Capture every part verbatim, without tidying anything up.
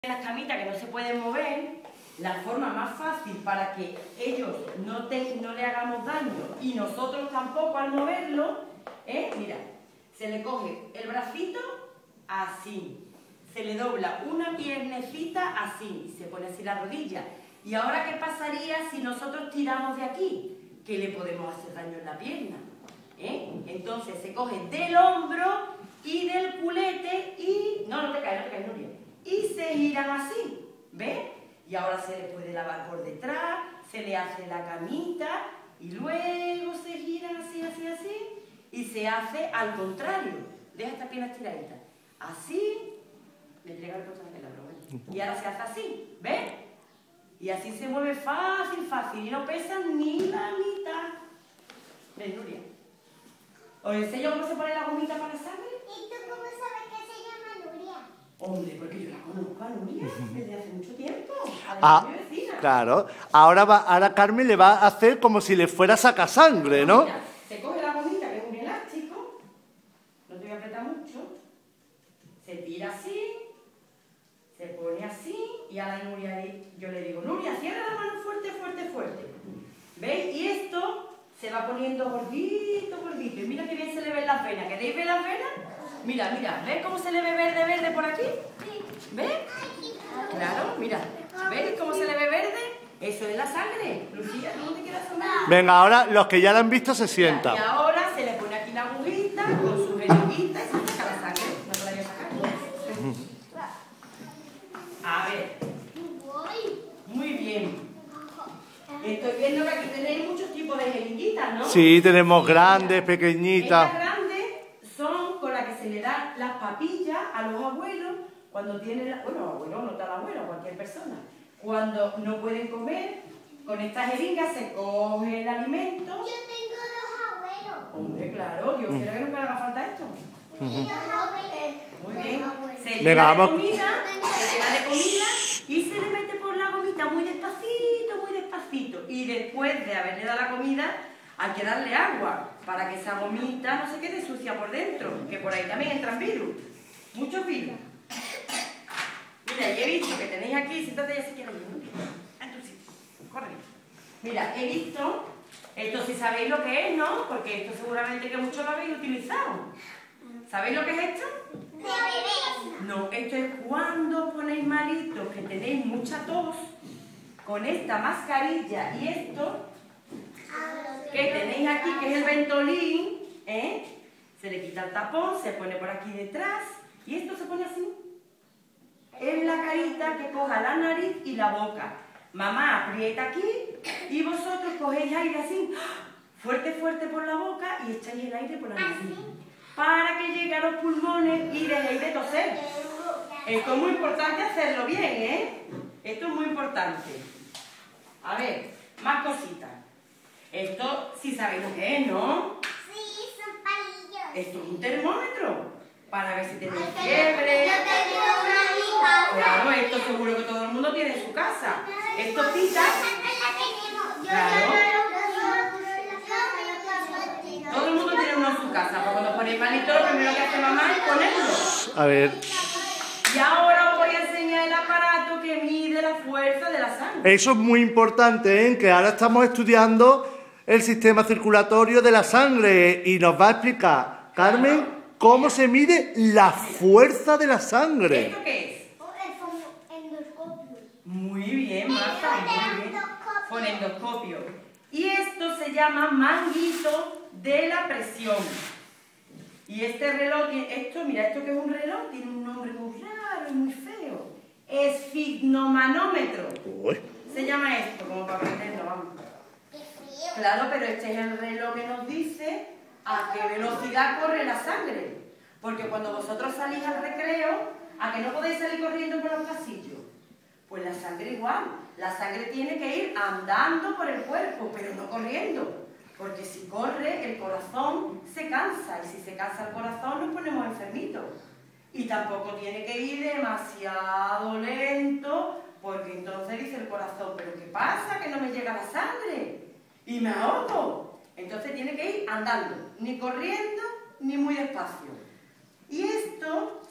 las camitas que no se pueden mover, la forma más fácil para que ellos no, te, no le hagamos daño y nosotros tampoco al moverlo, es, mira, se le coge el bracito así, se le dobla una piernecita así, y se pone así la rodilla. ¿Y ahora qué pasaría si nosotros tiramos de aquí? Que le podemos hacer daño en la pierna. ¿eh? Entonces se coge del hombro y del culete y... No, no te caes, no te caes, no bien. Y se giran así, ¿ves? Y ahora se le puede lavar por detrás, se le hace la camita y luego se giran así, así, así y se hace al contrario. Deja esta pierna estiradita. Así, le llega el coche de la broma. Y ahora se hace así, ¿ves? Y así se mueve fácil, fácil y no pesa ni la mitad. ¿Ves, Nuria? ¿Os enseño cómo se pone la gomita para la sangre? ¿Y tú cómo sabes que se llama Nuria? Hombre, porque yo la conozco a Nuria desde hace mucho tiempo. Ah, mi vecina. Claro. Ahora, va, ahora Carmen le va a hacer como si le fuera a sacar sangre, ¿no? Mira, se coge la gomita, que es un elástico, no te voy a apretar mucho, se tira así, se pone así, y a la Nuria yo le digo, Nuria, cierra la mano fuerte, fuerte, fuerte. ¿Veis? Y esto se va poniendo gordito, gordito. Y mira que bien se le ven las venas. ¿Queréis ver las venas? Mira, mira, ¿ves cómo se le ve verde, verde por aquí? ¿Ves? Claro, mira. ¿Veis cómo se le ve verde? Eso es la sangre. Lucía, ¿no te quieras asomar? Venga, ahora los que ya la han visto se Mira, sientan. y ahora se le pone aquí la agujita con su jeringuita y se saca la sangre. No te la voy a sacar. A ver. Muy bien. Estoy viendo que aquí tenéis muchos tipos de jeringuitas, ¿no? Sí, tenemos grandes, pequeñitas. Estas grandes son con las que se le dan las papillas a los abuelos cuando tienen, bueno, abuelo, no tal abuelo, cualquier persona. Cuando no pueden comer, con estas jeringas se coge el alimento. Yo tengo dos abuelos. Hombre, claro, Dios quiera que nunca le haga falta esto. Uh -huh. Dos abuelos. Muy bien. Se Venga, llena de vamos. comida, se llena de comida y se le mete por la gomita muy despacito, muy despacito. Y después de haberle dado la comida, hay que darle agua para que esa gomita no se quede sucia por dentro, que por ahí también entran virus, muchos virus. Mira, y he visto que tenéis aquí, siéntate ya si quieres, en tu sitio, corre. Mira, he visto, esto si sabéis lo que es, ¿no? Porque esto seguramente que muchos lo habéis utilizado. ¿Sabéis lo que es esto? De bebés. No, esto es cuando ponéis malitos, que tenéis mucha tos, con esta mascarilla y esto que tenéis aquí, que es el Ventolin, ¿eh? Se le quita el tapón, se pone por aquí detrás y esto se pone así en la carita que coja la nariz y la boca. Mamá aprieta aquí y vosotros cogéis aire así, fuerte, fuerte por la boca y echáis el aire por la nariz para que llegue a los pulmones y dejéis de toser. Esto es muy importante hacerlo bien, ¿eh? Esto es muy importante. A ver, más cositas. Esto sí sabéis lo que es, ¿no? Sí, son palillos. Esto es un termómetro para ver si tenéis Ay, fiebre. Yo tengo una hija. Claro, esto seguro que todo el mundo tiene en su casa. Esto pita. Claro. Todo el mundo tiene uno en su casa. Porque cuando ponéis malito, lo primero que hace mamá es ponerlo. A ver. Y ahora os voy a enseñar el aparato que mide la fuerza de la sangre. Eso es muy importante, ¿eh? Que ahora estamos estudiando el sistema circulatorio de la sangre y nos va a explicar, Carmen, cómo se mide la fuerza de la sangre. ¿Esto qué es? El endoscopio. Muy bien, Marta, muy bien. Fonendoscopio. Y esto se llama manguito de la presión. Y este reloj, esto, mira, esto que es un reloj, tiene un nombre muy raro y muy feo. Esfigmomanómetro. Uy. Se llama esto, como para aprenderlo, vamos. Claro, pero este es el reloj que nos dice a qué velocidad corre la sangre. Porque cuando vosotros salís al recreo, ¿a que no podéis salir corriendo por los pasillos? Pues la sangre igual. La sangre tiene que ir andando por el cuerpo, pero no corriendo. Porque si corre, el corazón se cansa. Y si se cansa el corazón, nos ponemos enfermitos. Y tampoco tiene que ir demasiado lento, porque entonces dice el corazón, ¿pero qué pasa? Que no me llega la sangre. Y me ahogo. Entonces tiene que ir andando, ni corriendo, ni muy despacio. Y esto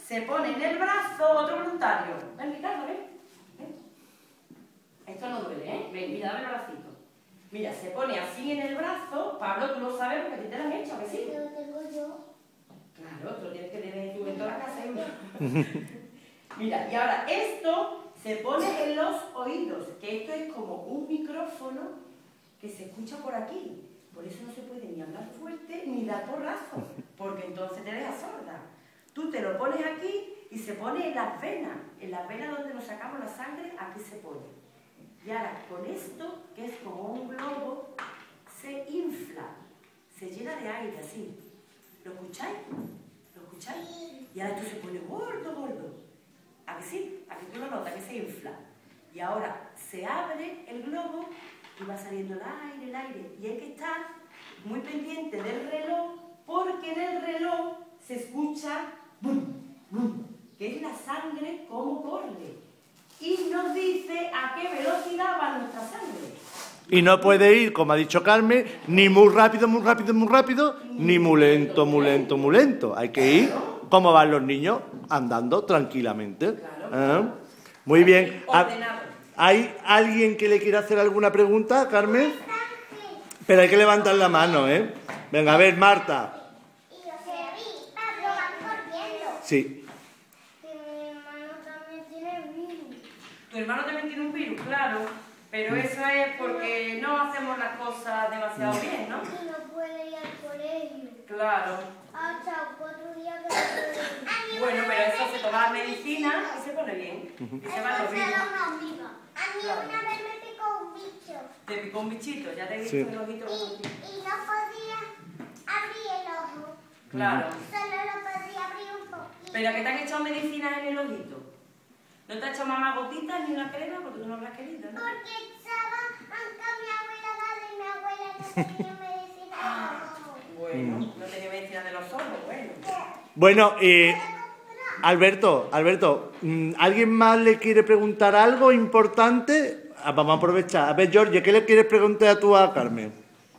se pone en el brazo, otro voluntario. Ven, Ricardo, ven. ven. Esto no duele, ¿eh? Ven, mira, dame el bracito. Mira, se pone así en el brazo. Pablo, tú lo sabes porque a ti te lo han hecho, ¿a que sí? Lo tengo yo. Claro, tú lo tienes que tener tú en toda la casa. ¿eh? Mira, y ahora esto se pone en los oídos, que esto es como un micrófono que se escucha por aquí. Por eso no se puede ni hablar fuerte ni dar porrazo, porque entonces te dejas sorda. Tú te lo pones aquí y se pone en las venas, en las venas donde nos sacamos la sangre, aquí se pone. Y ahora con esto, que es como un globo, se infla, se llena de aire así. ¿Lo escucháis? ¿Lo escucháis? Y ahora esto se pone gordo, gordo. ¿A que sí? ¿A que tú lo notas? Que se infla. Y ahora se abre el globo y va saliendo el aire, el aire. Y hay que estar muy pendiente del reloj, porque en el reloj se escucha bum, bum, que es la sangre como corre. Y nos dice a qué velocidad va nuestra sangre. Y no puede ir, como ha dicho Carmen, ni muy rápido, muy rápido, muy rápido, ni muy lento, muy lento, muy lento. Hay que ir como van los niños, andando tranquilamente. ¿Eh? Muy bien. ¿Hay alguien que le quiera hacer alguna pregunta, Carmen? Pero hay que levantar la mano, ¿eh? Venga, a ver, Marta. Y yo sé, Pablo, van corriendo. Sí. Tu hermano también tiene un virus, claro, pero eso es porque no hacemos las cosas demasiado bien, ¿no? Y no puede ir al colegio. Claro. Hasta cuatro días que no puede ir. Bueno, pero eso se toma la medicina y se pone bien. Y se va los virus. A mí una vez me picó un bicho. Te picó un bichito, ya te he visto Sí. el ojito. Y, y no podía abrir el ojo. Claro. Solo lo podía abrir un poquito. ¿Pero que te han echado medicinas en el ojito? ¿No te ha hecho mamá gotitas ni una crema porque tú no habrás querido, no? Porque estaba, aunque mi abuela daba y mi abuela no tenía medicina de los ojos. Bueno, no tenía medicina de los ojos, bueno. Bueno, eh, Alberto, Alberto, ¿alguien más le quiere preguntar algo importante? Ah, vamos a aprovechar. A ver, Jorge, ¿qué le quieres preguntar tú a Carmen?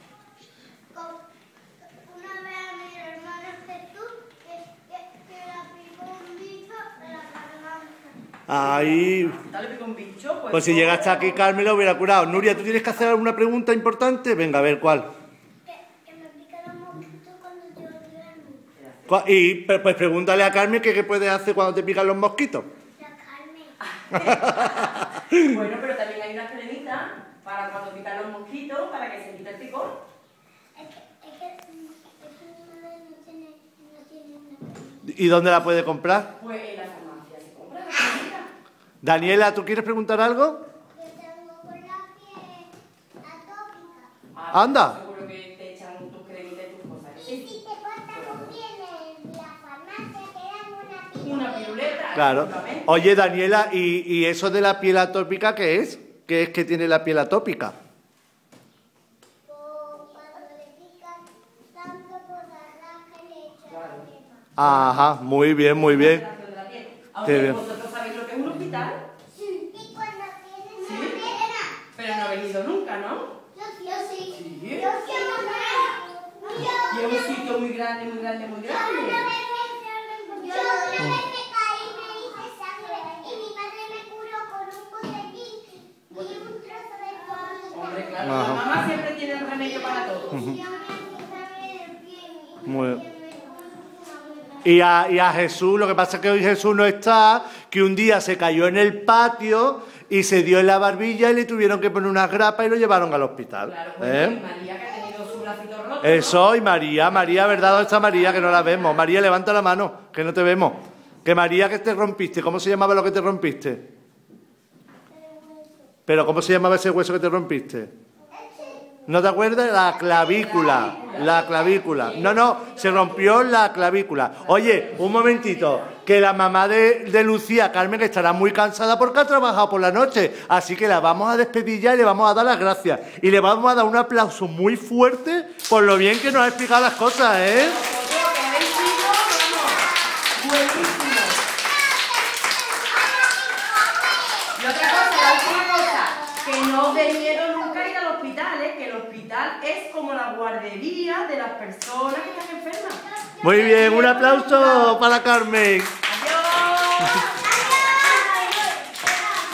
Una vez a mi hermano Jesús que, que, que la picó un bicho en la garganta. Ahí. Dale pico un bicho, pues. Pues si llega hasta aquí, Carmen lo hubiera curado. Nuria, ¿tú tienes que hacer alguna pregunta importante? Venga, a ver, ¿cuál? Que, que me pican los mosquitos cuando yo duermo. ¿Cuál? Y pues pues pregúntale a Carmen que qué puedes hacer cuando te pican los mosquitos. La Carmen. Bueno, pero también hay una cremita para cuando pican los mosquitos, para que se quite el picor. Es que, es que, es que mi madre no tiene, no tiene una cremita. ¿Y dónde la puede comprar? Pues en la farmacia se compra la cremita. Daniela, ¿tú quieres preguntar algo? Yo tengo con la piel atópica. Ah, Anda. Seguro que te echan tus cremitas y tus cosas. Y si te cortas muy bien en la farmacia, te dan una piruleta. Una piruleta. Claro. efectivamente. Oye, Daniela, ¿y, y eso de la piel atópica qué es? ¿Qué es que tiene la piel atópica? O cuando le pican tanto por la raja le echan Claro. crema. Ajá, muy bien, muy bien. De la piel. Qué Aunque bien. vosotros sabéis lo que es un hospital, Y cuando tienes Sí. una pena, pero no habéis ido nunca, ¿no? yo, yo sí. Sí. Yo sí, Y es un sitio muy grande, muy grande, muy Yo una grande. vez me- yo una vez me caí y me hice sangre y mi madre me curó con un botellín y un trozo de pan. Hombre, claro, Ajá. la mamá siempre tiene el remedio para todo. Y yo me hice sangre del pie y Muy me bien. curó. Y a, y a Jesús, lo que pasa es que hoy Jesús no está, que un día se cayó en el patio y se dio en la barbilla y le tuvieron que poner unas grapas y lo llevaron al hospital. Claro, pues y ¿Eh? María que ha tenido su bracito roto. ¿no? Eso, y María, María, ¿verdad? ¿Dónde está María? Que no la vemos. María, levanta la mano, que no te vemos. Que María, que te rompiste, ¿cómo se llamaba lo que te rompiste? Pero ¿cómo se llamaba ese hueso que te rompiste? ¿No te acuerdas? La clavícula, la clavícula. No, no, se rompió la clavícula. Oye, un momentito, que la mamá de, de Lucía, Carmen, que estará muy cansada porque ha trabajado por la noche, así que la vamos a despedir ya y le vamos a dar las gracias. Y le vamos a dar un aplauso muy fuerte por lo bien que nos ha explicado las cosas, ¿eh? Vosotros que habéis sido, vamos, buenísimo. Y otra cosa, la última cosa, que no os dé miedo nunca ir al hospital, ¿eh? Que el hospital es como la guardería de las personas que están enfermas. Muy bien, un aplauso para Carmen. Adiós. Así.